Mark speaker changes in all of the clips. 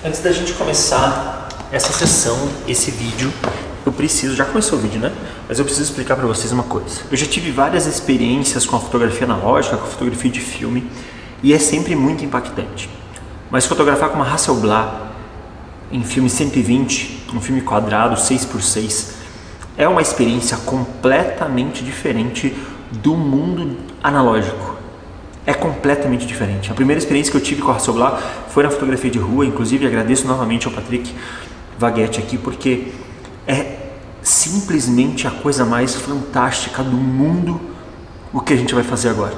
Speaker 1: Antes da gente começar essa sessão, esse vídeo, eu preciso, já começou o vídeo, né? Mas eu preciso explicar pra vocês uma coisa. Eu já tive várias experiências com a fotografia analógica, com a fotografia de filme, e é sempre muito impactante. Mas fotografar com uma Hasselblad em filme 120, um filme quadrado, 6x6, é uma experiência completamente diferente do mundo analógico. É completamente diferente. A primeira experiência que eu tive com a Hasselblad foi na fotografia de rua, inclusive agradeço novamente ao Patrick Vaguetti aqui, porque é simplesmente a coisa mais fantástica do mundo o que a gente vai fazer agora.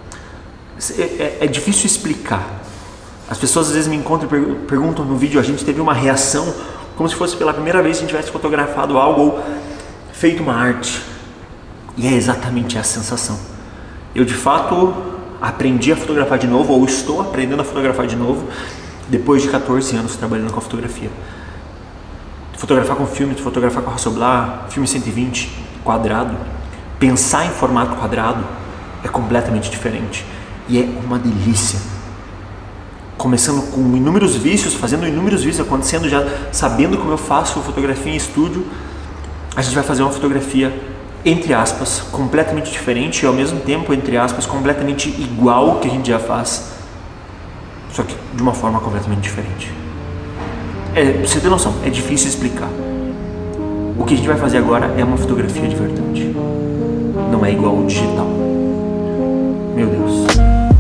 Speaker 1: É difícil explicar. As pessoas às vezes me encontram e perguntam no vídeo, a gente teve uma reação como se fosse pela primeira vez que a gente tivesse fotografado algo ou feito uma arte. E é exatamente essa sensação. Eu de fato aprendi a fotografar de novo, ou estou aprendendo a fotografar de novo, depois de 14 anos trabalhando com a fotografia. Fotografar com filme, fotografar com a Hasselblad, filme 120, quadrado, pensar em formato quadrado é completamente diferente. E é uma delícia. Começando com inúmeros vícios, fazendo inúmeros vícios, acontecendo já, sabendo como eu faço fotografia em estúdio, a gente vai fazer uma fotografia, entre aspas, completamente diferente e ao mesmo tempo, entre aspas, completamente igual ao que a gente já faz, só que de uma forma completamente diferente. Você tem noção, é difícil explicar. O que a gente vai fazer agora é uma fotografia de verdade. Não é igual ao digital. Meu Deus.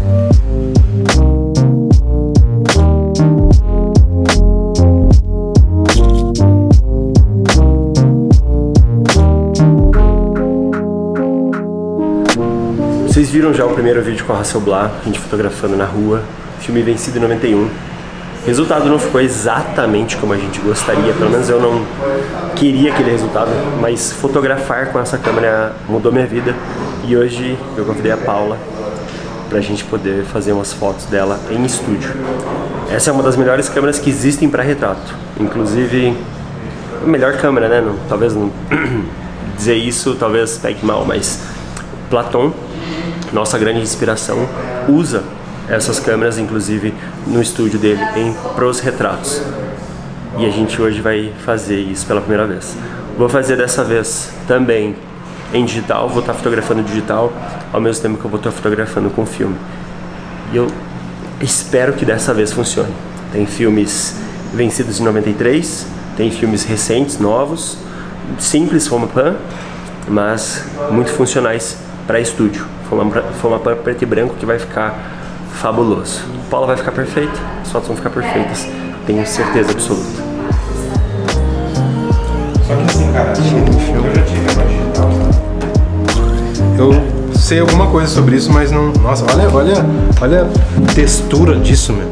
Speaker 1: Vocês viram já o primeiro vídeo com a Hasselblad, a gente fotografando na rua, filme vencido em 91. O resultado não ficou exatamente como a gente gostaria, pelo menos eu não queria aquele resultado, mas fotografar com essa câmera mudou minha vida e hoje eu convidei a Paula pra gente poder fazer umas fotos dela em estúdio. Essa é uma das melhores câmeras que existem para retrato, inclusive a melhor câmera, né? Talvez não dizer isso, talvez pegue mal, mas Platon, nossa grande inspiração, usa essas câmeras, inclusive no estúdio dele, para os retratos. E a gente hoje vai fazer isso pela primeira vez. Vou fazer dessa vez também em digital, vou estar fotografando digital, ao mesmo tempo que eu vou estar fotografando com filme. E eu espero que dessa vez funcione. Tem filmes vencidos em 93, tem filmes recentes, novos, simples Fomapan, mas muito funcionais para estúdio. Fomapan preto e branco que vai ficar fabuloso. Paula vai ficar perfeita, as fotos vão ficar perfeitas, tenho certeza absoluta.
Speaker 2: Só que assim, cara, eu já tive agora digital, sabe? Eu sei alguma coisa sobre isso, mas não... Nossa, olha a textura disso, meu.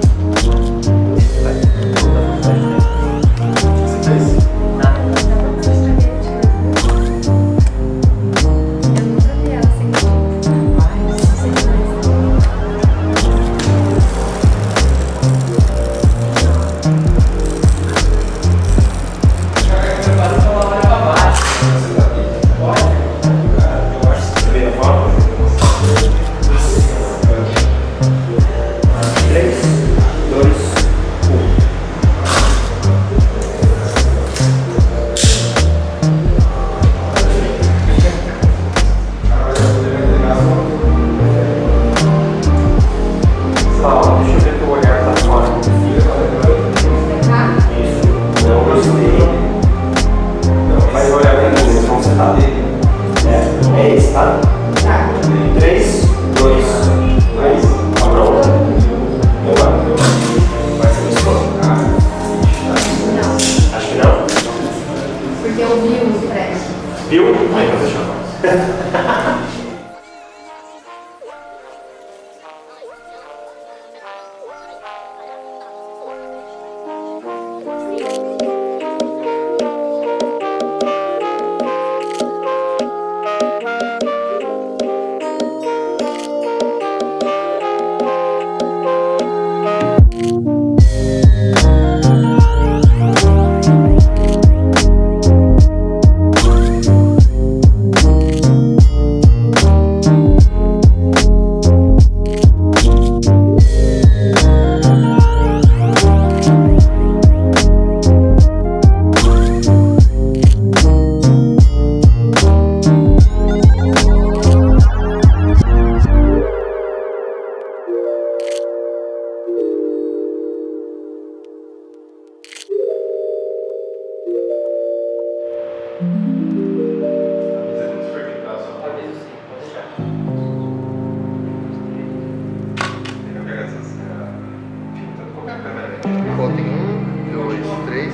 Speaker 3: tem 1, 2, 3.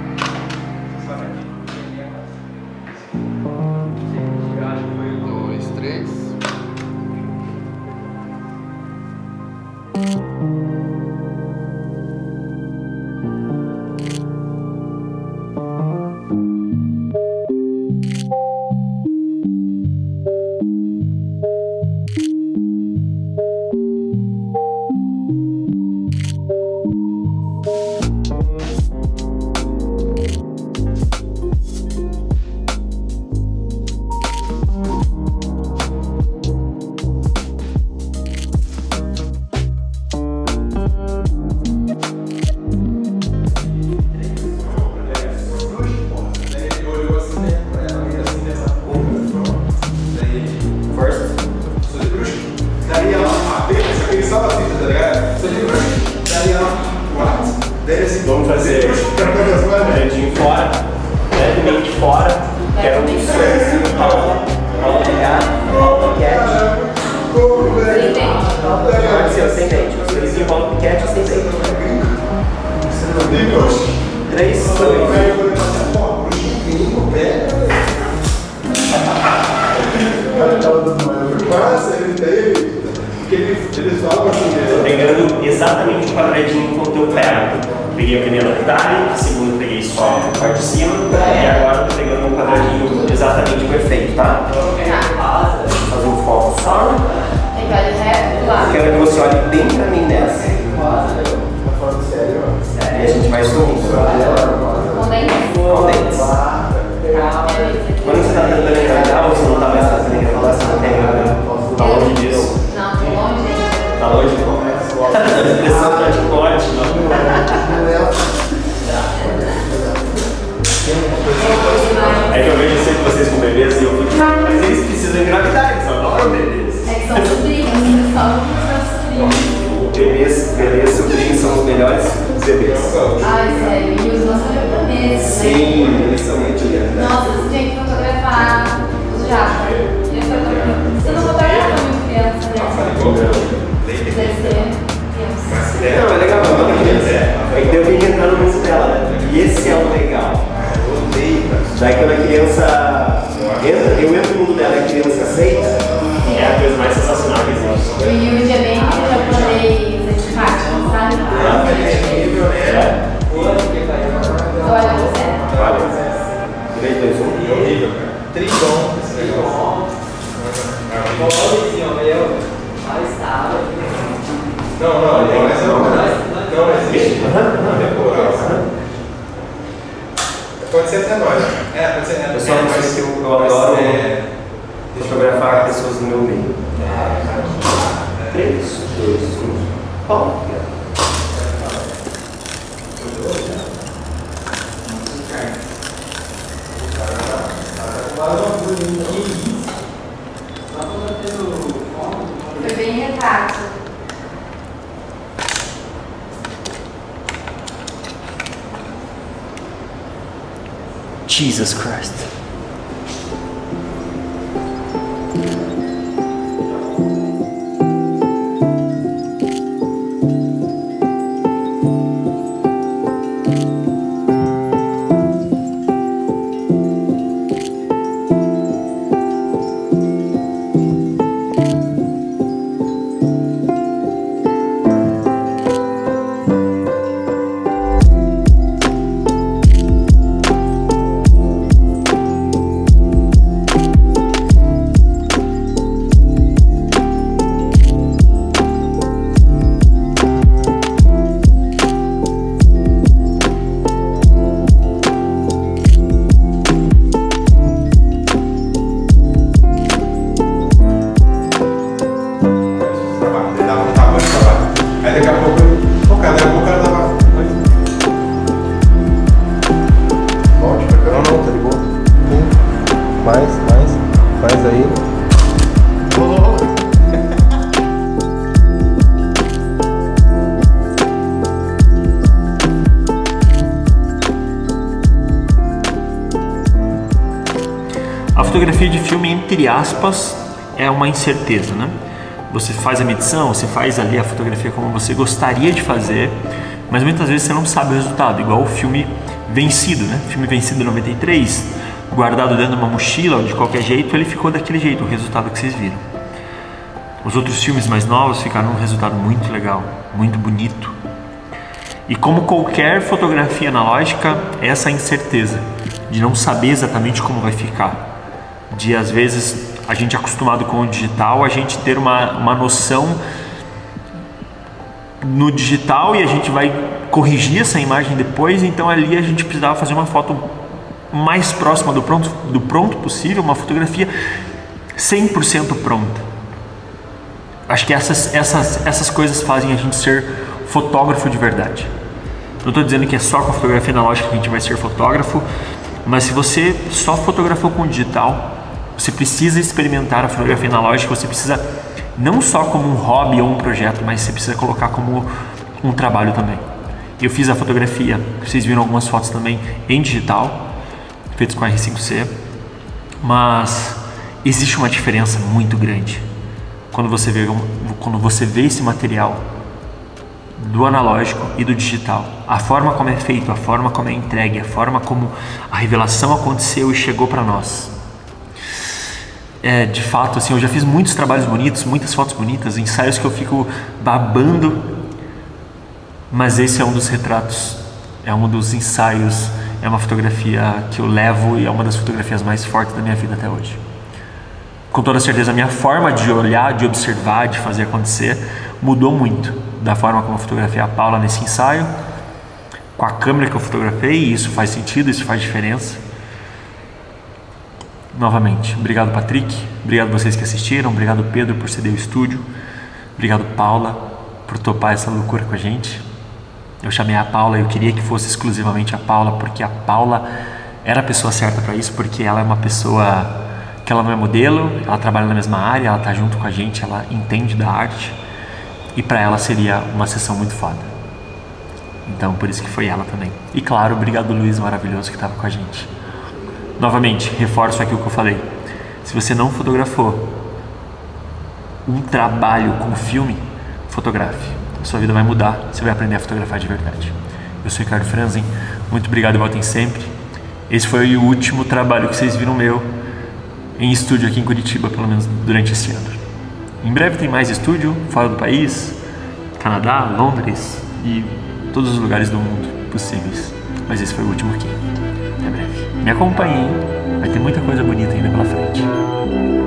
Speaker 3: 2, 3.
Speaker 1: Vamos fazer dedinho fora, levemente fora, quero um sorrisinho, Paula pegar, Paula piquete. Pode ser sem dente, um sorrisinho, Paula piquete sem dente. 3, 2. Pegando exatamente o quadradinho com o teu pé. Peguei a primeira detalhe, a segunda peguei só a parte de cima, e agora estou pegando um quadradinho exatamente perfeito, tá? Vou fazer um foco só. Quero que você olhe bem pra mim nessa. E a gente vai sorrindo. Com dentes. Quando você está tentando enganar, você não está mais fazendo enganar, você não tem enganar. Tá longe disso?
Speaker 4: Não, tô longe.
Speaker 1: Tá longe? A expressão tá de corte, não? Aí que eu vejo sempre vocês com bebês e eu fico, mas eles precisam engravidar, eles adoram bebês.
Speaker 4: É que são sobrinhos, só os
Speaker 1: Bebês, sobrinhos são os melhores bebês.
Speaker 4: Ai, sério, e os nossos japoneses.
Speaker 1: Sim, eles são muito lindos.
Speaker 4: Nossa, você tinha que fotografar os japoneses. Você não fotografa muito criança, né? Deve ser criança.
Speaker 1: Não, é legal, não é criança. É que eu tenho que entrar no mundo dela, né? E esse é o legal. Daí quando a criança entra, eu entro no mundo dela e a criança aceita, é a coisa mais sensacional que existe.
Speaker 4: O Yuji é bem japonês, antipático, sabe? Olha você.
Speaker 1: Olha, 3, 2, 1.
Speaker 2: Horrível, cara. Tribom esse negócio. Não, existe. Temporal. Pode ser até nós. Pode ser.
Speaker 1: Eu só não sei se eu adoro fotografar pessoas no meu meio. 3, 2, 1. Bom.
Speaker 4: Foi bem retrato.
Speaker 1: Jesus Christ.
Speaker 2: Faz aí.
Speaker 1: A fotografia de filme, entre aspas, é uma incerteza, né? Você faz a medição, você faz ali a fotografia como você gostaria de fazer, mas muitas vezes você não sabe o resultado, igual o filme Vencido, né? O filme Vencido 93, guardado dentro de uma mochila, de qualquer jeito, ele ficou daquele jeito, o resultado que vocês viram. Os outros filmes mais novos ficaram um resultado muito legal, muito bonito. E como qualquer fotografia analógica, essa incerteza de não saber exatamente como vai ficar, de às vezes a gente acostumado com o digital, a gente ter uma noção no digital e a gente vai corrigir essa imagem depois, então ali a gente precisava fazer uma foto mais próxima do pronto possível, uma fotografia 100% pronta. Acho que essas coisas fazem a gente ser fotógrafo de verdade. Não estou dizendo que é só com a fotografia analógica que a gente vai ser fotógrafo, mas se você só fotografou com digital, você precisa experimentar a fotografia analógica, você precisa não só como um hobby ou um projeto, mas você precisa colocar como um trabalho também. Eu fiz a fotografia, vocês viram algumas fotos também em digital, feitas com a R5C, mas existe uma diferença muito grande quando você vê esse material do analógico e do digital. A forma como é feito, a forma como é entregue, a forma como a revelação aconteceu e chegou para nós. De fato, assim, eu já fiz muitos trabalhos bonitos, muitas fotos bonitas, ensaios que eu fico babando, mas esse é um dos retratos, é um dos ensaios, é uma fotografia que eu levo e é uma das fotografias mais fortes da minha vida até hoje. Com toda certeza, a minha forma de olhar, de observar, de fazer acontecer mudou muito da forma como eu fotografei a Paula nesse ensaio, com a câmera que eu fotografei, e isso faz sentido, isso faz diferença. Novamente, obrigado Patrick, obrigado vocês que assistiram, obrigado Pedro por ceder o estúdio, obrigado Paula por topar essa loucura com a gente. Eu chamei a Paula, eu queria que fosse exclusivamente a Paula, porque a Paula era a pessoa certa para isso, porque ela é uma pessoa que ela não é modelo, ela trabalha na mesma área, ela tá junto com a gente, ela entende da arte, e para ela seria uma sessão muito foda. Então por isso que foi ela também. E claro, obrigado Luiz, maravilhoso, que estava com a gente. Novamente, reforço aquilo que eu falei. Se você não fotografou um trabalho com filme, fotografe. Sua vida vai mudar, você vai aprender a fotografar de verdade. Eu sou Ricardo Franzen, muito obrigado e voltem sempre. Esse foi o último trabalho que vocês viram meu em estúdio aqui em Curitiba, pelo menos durante esse ano. Em breve tem mais estúdio, fora do país, Canadá, Londres e todos os lugares do mundo possíveis. Mas esse foi o último aqui. Até breve. Me acompanhem, vai ter muita coisa bonita ainda pela frente.